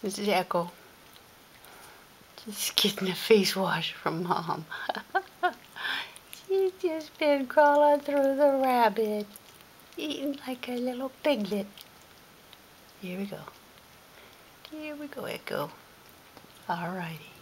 This is Echo. Just getting a face wash from Mom. She's just been crawling through the rabbit, eating like a little piglet. Here we go. Here we go, Echo. Alrighty.